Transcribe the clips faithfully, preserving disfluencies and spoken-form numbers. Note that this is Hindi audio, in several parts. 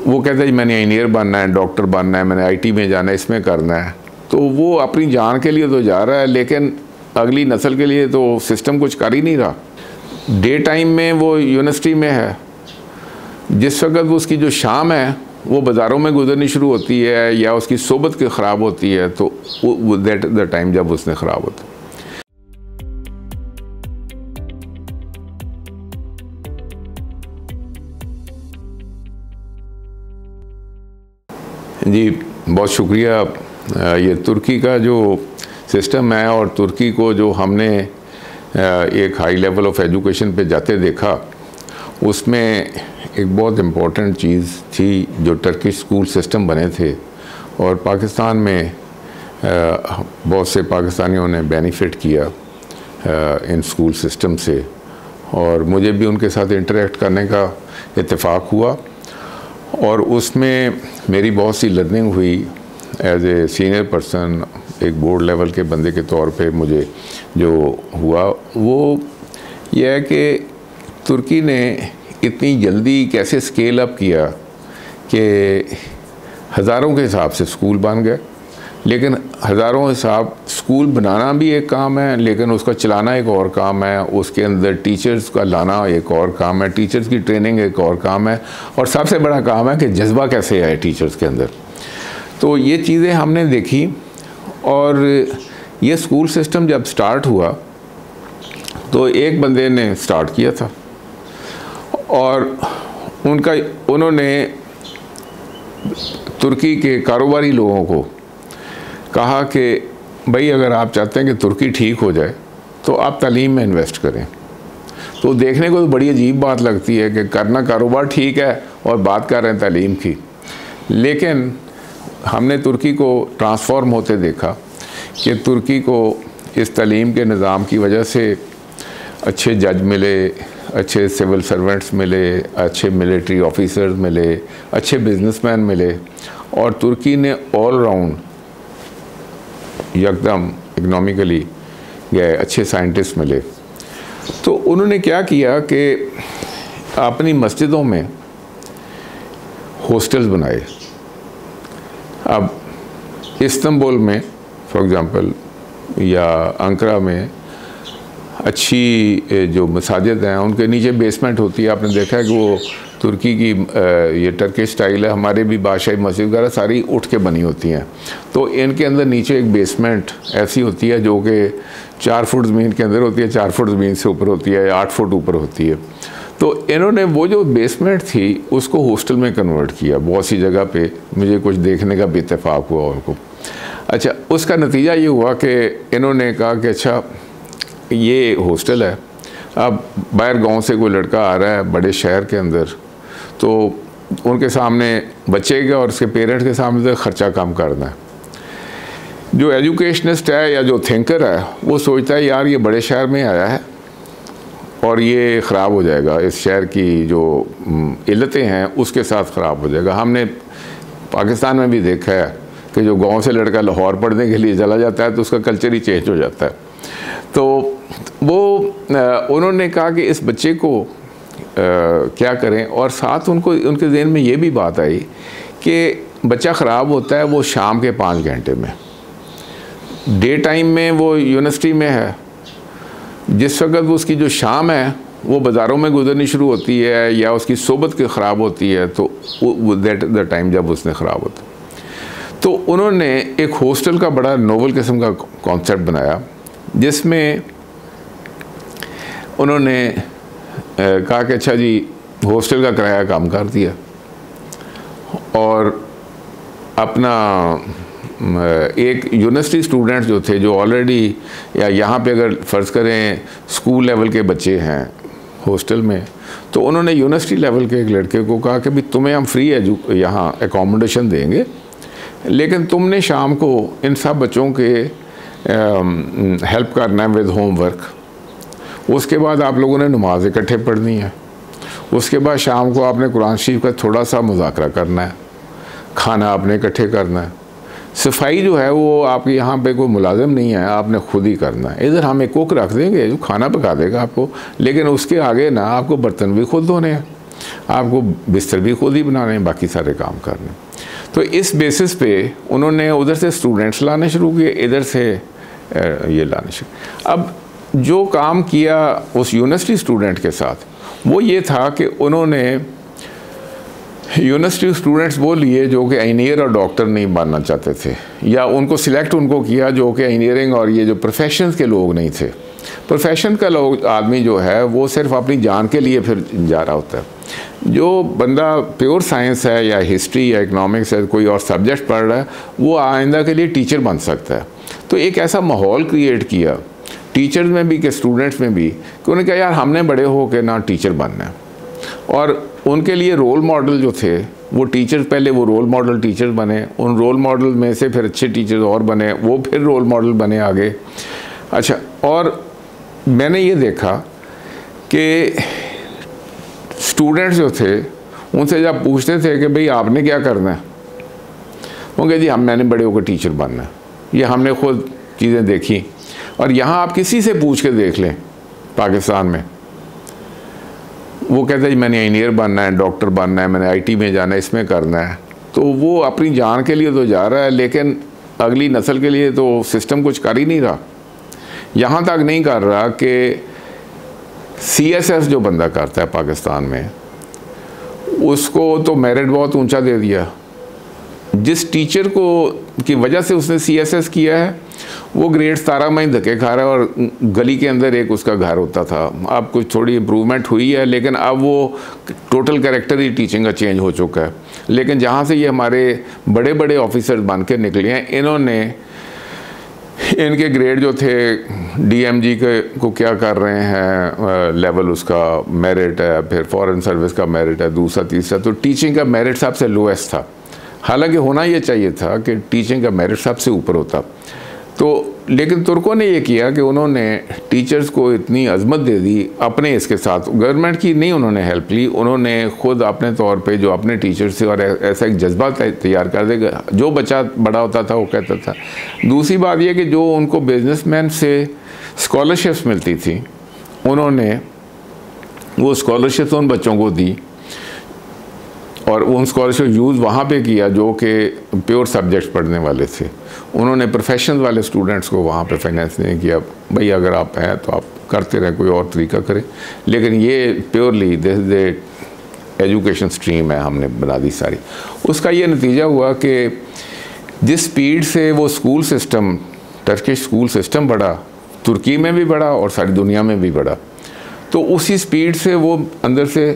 वो कहता है जी मैंने इंजीनियर बनना है, डॉक्टर बनना है, मैंने आईटी में जाना है, इसमें करना है। तो वो अपनी जान के लिए तो जा रहा है, लेकिन अगली नस्ल के लिए तो सिस्टम कुछ कर ही नहीं रहा। डे टाइम में वो यूनिवर्सिटी में है, जिस वक्त वो उसकी जो शाम है वो बाज़ारों में गुजरनी शुरू होती है या उसकी सोबत के ख़राब होती है, तो वो दैट द टाइम जब उसने ख़राब होता है। जी बहुत शुक्रिया। ये तुर्की का जो सिस्टम है और तुर्की को जो हमने एक हाई लेवल ऑफ एजुकेशन पे जाते देखा, उसमें एक बहुत इम्पोर्टेंट चीज़ थी जो टर्किश स्कूल सिस्टम बने थे, और पाकिस्तान में बहुत से पाकिस्तानियों ने बेनिफिट किया इन स्कूल सिस्टम से, और मुझे भी उनके साथ इंटरेक्ट करने का इत्तेफाक हुआ, और उसमें मेरी बहुत सी लर्निंग हुई एज ए सीनियर पर्सन। एक बोर्ड लेवल के बंदे के तौर पे मुझे जो हुआ वो यह है कि तुर्की ने इतनी जल्दी कैसे स्केल अप किया कि हज़ारों के हिसाब से स्कूल बन गए। लेकिन हज़ारों हिसाब स्कूल बनाना भी एक काम है, लेकिन उसका चलाना एक और काम है, उसके अंदर टीचर्स का लाना एक और काम है, टीचर्स की ट्रेनिंग एक और काम है, और सबसे बड़ा काम है कि जज्बा कैसे आए टीचर्स के अंदर। तो ये चीज़ें हमने देखी, और ये स्कूल सिस्टम जब स्टार्ट हुआ तो एक बंदे ने स्टार्ट किया था, और उनका उन्होंने तुर्की के कारोबारी लोगों को कहा कि भाई अगर आप चाहते हैं कि तुर्की ठीक हो जाए तो आप तालीम में इन्वेस्ट करें। तो देखने को तो बड़ी अजीब बात लगती है कि करना कारोबार ठीक है और बात कर रहे हैं तालीम की, लेकिन हमने तुर्की को ट्रांसफॉर्म होते देखा कि तुर्की को इस तालीम के निज़ाम की वजह से अच्छे जज मिले, अच्छे सिविल सर्वेंट्स मिले, अच्छे मिलिट्री ऑफिसर्स मिले, अच्छे बिजनेसमैन मिले, और तुर्की ने ऑल राउंड एकदम इकनॉमिकली गए, अच्छे साइंटिस्ट मिले। तो उन्होंने क्या किया कि अपनी मस्जिदों में हॉस्टल्स बनाए। अब इस्तांबुल में फॉर एग्ज़ाम्पल या अंकारा में अच्छी जो मसाजिद हैं उनके नीचे बेसमेंट होती है। आपने देखा है कि वो तुर्की की ये टर्किश स्टाइल है, हमारे भी बादशाही मस्जिद वगैरह सारी उठ के बनी होती हैं। तो इनके अंदर नीचे एक बेसमेंट ऐसी होती है जो कि चार फुट ज़मीन के अंदर होती है, चार फुट ज़मीन से ऊपर होती है, आठ फुट ऊपर होती है। तो इन्होंने वो जो बेसमेंट थी उसको हॉस्टल में कन्वर्ट किया बहुत सी जगह पे। मुझे कुछ देखने का भी इत्तेफाक हुआ उनको। अच्छा, उसका नतीजा ये हुआ कि इन्होंने कहा कि अच्छा ये हॉस्टल है, अब बाहर गांव से कोई लड़का आ रहा है बड़े शहर के अंदर, तो उनके सामने बच्चे के और उसके पेरेंट्स के सामने तो ख़र्चा कम करना है। जो एजुकेशनिस्ट है या जो थिंकर है वो सोचता है यार ये बड़े शहर में आया है और ये ख़राब हो जाएगा, इस शहर की जो इल्लतें हैं उसके साथ ख़राब हो जाएगा। हमने पाकिस्तान में भी देखा है कि जो गांव से लड़का लाहौर पढ़ने के लिए चला जाता है तो उसका कल्चर ही चेंज हो जाता है। तो वो उन्होंने कहा कि इस बच्चे को आ, क्या करें, और साथ उनको उनके ज़हन में ये भी बात आई कि बच्चा ख़राब होता है वो शाम के पाँच घंटे में। डे टाइम में वो यूनिवर्सिटी में है, जिस वक्त वो उसकी जो शाम है वो बाज़ारों में गुजरनी शुरू होती है या उसकी सोबत के ख़राब होती है, तो वो दैट द टाइम जब उसने ख़राब होता। तो उन्होंने एक हॉस्टल का बड़ा नोवल किस्म का कॉन्सेप्ट बनाया, जिसमें उन्होंने कहा कि अच्छा जी हॉस्टल का किराया कम कर दिया और अपना एक यूनिवर्सिटी स्टूडेंट जो थे जो ऑलरेडी या यहाँ पे अगर फ़र्ज़ करें स्कूल लेवल के बच्चे हैं हॉस्टल में, तो उन्होंने यूनिवर्सिटी लेवल के एक लड़के को कहा कि भाई तुम्हें हम फ्री एजू यहाँ एकोमोडेशन देंगे, लेकिन तुमने शाम को इन सब बच्चों के हेल्प करना है विद होमवर्क। उसके बाद आप लोगों ने नमाज इकट्ठे पढ़नी है, उसके बाद शाम को आपने कुरान शरीफ का थोड़ा सा मुज़ाकरा करना है, खाना आपने इकट्ठे करना है। सफाई जो है वो आपके यहाँ पे कोई मुलाजिम नहीं है, आपने खुद ही करना है। इधर हम एक कुक रख देंगे जो खाना पका देगा आपको, लेकिन उसके आगे ना आपको बर्तन भी खुद धोने हैं। आपको बिस्तर भी खुद ही बनाने हैं, बाकी सारे काम करने। तो इस बेसिस पे उन्होंने उधर से स्टूडेंट्स लाने शुरू किए, इधर से ये लाने शुरू। अब जो काम किया उस यूनिवर्सिटी स्टूडेंट के साथ वो ये था कि उन्होंने यूनिवर्सिटी स्टूडेंट्स वो लिए जो कि इंजीनियर और डॉक्टर नहीं बनना चाहते थे, या उनको सिलेक्ट उनको किया जो कि इंजीनियरिंग और ये जो प्रोफेशंस के लोग नहीं थे। प्रोफेशन का लोग आदमी जो है वो सिर्फ अपनी जान के लिए फिर जा रहा होता है। जो बंदा प्योर साइंस है या हिस्ट्री या इकनॉमिक्स है, कोई और सब्जेक्ट पढ़ रहा है, वो आइंदा के लिए टीचर बन सकता है। तो एक ऐसा माहौल क्रिएट किया टीचर्स में भी कि स्टूडेंट्स में भी, कि उन्होंने कहा यार हमने बड़े हो के ना टीचर बनना है। और उनके लिए रोल मॉडल जो थे वो टीचर्स, पहले वो रोल मॉडल टीचर्स बने, उन रोल मॉडल में से फिर अच्छे टीचर्स और बने, वो फिर रोल मॉडल बने आगे। अच्छा, और मैंने ये देखा कि स्टूडेंट्स जो थे उनसे जब पूछते थे कि भाई आपने क्या करना है, वो कहते जी हम मैंने बड़े होकर टीचर बनना है। ये हमने खुद चीज़ें देखी। और यहाँ आप किसी से पूछ के देख लें पाकिस्तान में, वो कहते हैं मैंने इंजीनियर बनना है, डॉक्टर बनना है, मैंने आईटी में जाना है, इसमें करना है। तो वो अपनी जान के लिए तो जा रहा है, लेकिन अगली नस्ल के लिए तो सिस्टम कुछ कर ही नहीं रहा। यहाँ तक नहीं कर रहा कि सी एस एस जो बंदा करता है पाकिस्तान में, उसको तो मेरिट बहुत ऊंचा दे दिया। जिस टीचर को की वजह से उसने सी एस एस किया है वो ग्रेड सतारह में ही धक्के खा रहा है, और गली के अंदर एक उसका घर होता था। अब कुछ थोड़ी इम्प्रूवमेंट हुई है, लेकिन अब वो टोटल कैरेक्टर ही टीचिंग का चेंज हो चुका है। लेकिन जहाँ से ये हमारे बड़े बड़े ऑफिसर्स बन के निकले हैं, इन्होंने इनके ग्रेड जो थे डी एम जी के को क्या कर रहे हैं, लेवल उसका मेरिट है, फिर फॉरेन सर्विस का मेरिट है, दूसरा तीसरा, तो टीचिंग का मेरिट सबसे लोएस्ट था। हालांकि होना ये चाहिए था कि टीचिंग का मेरिट सबसे ऊपर होता। तो लेकिन तुर्कों ने ये किया कि उन्होंने टीचर्स को इतनी अजमत दे दी अपने इसके साथ। गवर्नमेंट की नहीं उन्होंने हेल्प ली, उन्होंने खुद अपने तौर पे जो अपने टीचर्स थे, और ऐसा एक जज्बा तैयार कर देगा। जो बच्चा बड़ा होता था वो कहता था। दूसरी बात यह कि जो उनको बिजनेसमैन से स्कॉलरशिप्स मिलती थी, उन्होंने वो स्कॉलरशिप्स उन बच्चों को दी, और उन स्कॉलरशिप यूज़ वहाँ पे किया जो कि प्योर सब्जेक्ट्स पढ़ने वाले थे। उन्होंने प्रोफेशन वाले स्टूडेंट्स को वहाँ पे फाइनेंस नहीं किया, भाई अगर आप हैं तो आप करते रहें, कोई और तरीका करें। लेकिन ये purely this is education stream है, हमने बना दी सारी। उसका ये नतीजा हुआ कि जिस स्पीड से वो school system, Turkish school system बढ़ा, तुर्की में भी बढ़ा और सारी दुनिया में भी बढ़ा, तो उसी स्पीड से वो अंदर से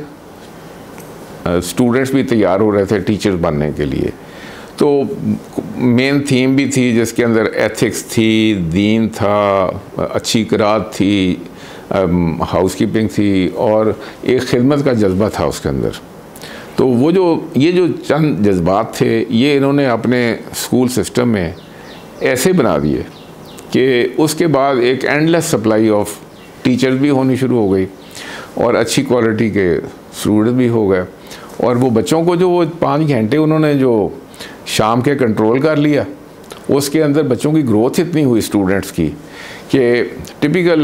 स्टूडेंट्स भी तैयार हो रहे थे टीचर्स बनने के लिए। तो मेन थीम भी थी जिसके अंदर एथिक्स थी, दीन था, अच्छी किरात थी, हाउसकीपिंग थी, और एक खिदमत का जज्बा था उसके अंदर। तो वो जो ये जो चंद जज्बात थे, ये इन्होंने अपने स्कूल सिस्टम में ऐसे बना दिए कि उसके बाद एक एंडलेस सप्लाई ऑफ टीचर्स भी होनी शुरू हो गई, और अच्छी क्वालिटी के स्टूडेंट्स भी हो गए। और वो बच्चों को जो वो पाँच घंटे उन्होंने जो शाम के कंट्रोल कर लिया, उसके अंदर बच्चों की ग्रोथ इतनी हुई स्टूडेंट्स की कि टिपिकल,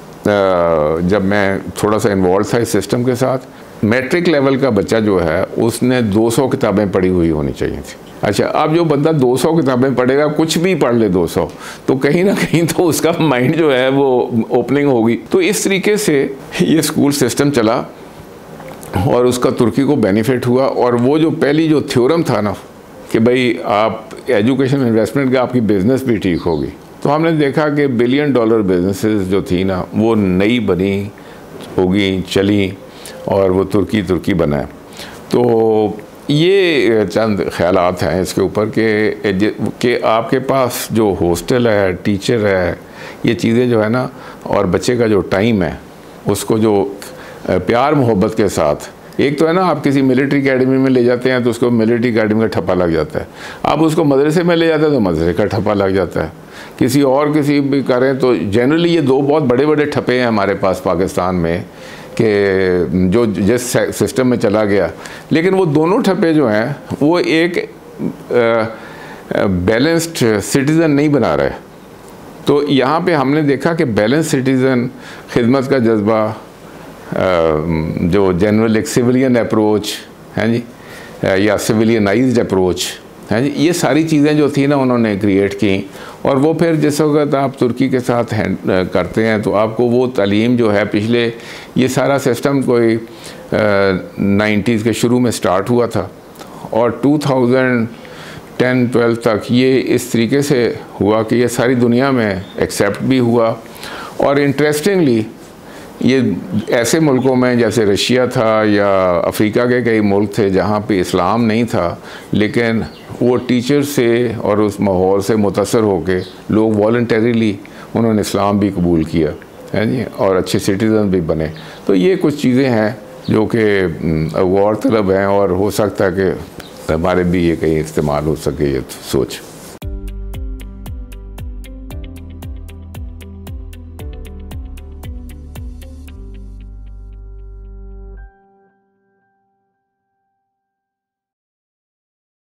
जब मैं थोड़ा सा इन्वॉल्व था इस सिस्टम के साथ, मैट्रिक लेवल का बच्चा जो है उसने दो सौ किताबें पढ़ी हुई होनी चाहिए थी। अच्छा, अब जो बंदा दो सौ किताबें पढ़ेगा, कुछ भी पढ़ ले दो सौ, तो कहीं ना कहीं तो उसका माइंड जो है वो ओपनिंग होगी। तो इस तरीके से ये स्कूल सिस्टम चला और उसका तुर्की को बेनिफिट हुआ। और वो जो पहली जो थ्योरम था ना कि भाई आप एजुकेशन इन्वेस्टमेंट का आपकी बिज़नेस भी ठीक होगी, तो हमने देखा कि बिलियन डॉलर बिजनेसेस जो थी ना वो नई बनी होगी, चली, और वो तुर्की तुर्की बना है। तो ये चंद ख्यालात हैं इसके ऊपर कि कि आपके पास जो हॉस्टल है, टीचर है, ये चीज़ें जो है ना, और बच्चे का जो टाइम है उसको जो प्यार मोहब्बत के साथ, एक तो है ना आप किसी मिलिट्री एकेडमी में ले जाते हैं तो उसको मिलिट्री एकेडमी का ठप्पा लग जाता है, आप उसको मदरसे में ले जाते हैं तो मदरसे का ठप्पा लग जाता है, किसी और किसी भी करें तो जनरली ये दो बहुत बड़े बड़े ठप्पे हैं हमारे पास पाकिस्तान में कि जो जिस सिस्टम में चला गया। लेकिन वो दोनों ठप्पे जो हैं वो एक बैलेंस्ड सिटीज़न नहीं बना रहे। तो यहाँ पे हमने देखा कि बैलेंस सिटीज़न, खिदमत का जज्बा, जो जनरल एक सिविलियन अप्रोच है जी, या सिविलियनाइज्ड अप्रोच है जी, ये सारी चीज़ें जो थी ना उन्होंने क्रिएट की। और वो फिर जिस वक्त आप तुर्की के साथ हैंड करते हैं तो आपको वो तालीम जो है, पिछले ये सारा सिस्टम कोई नाइन्टीज़ के शुरू में स्टार्ट हुआ था और टू थाउजेंड टेन ट्वेल्व तक ये इस तरीके से हुआ कि ये सारी दुनिया में एक्सेप्ट भी हुआ। और इंटरेस्टिंगली ये ऐसे मुल्कों में जैसे रशिया था या अफ्रीका के कई मुल्क थे जहाँ पे इस्लाम नहीं था, लेकिन वो टीचर से और उस माहौल से मुतासर होके लोग वॉलंटरीली उन्होंने इस्लाम भी कबूल किया है जी, और अच्छे सिटीज़न भी बने। तो ये कुछ चीज़ें हैं जो कि गौर तलब हैं और हो सकता है कि हमारे भी ये कहीं इस्तेमाल हो सके ये सोच।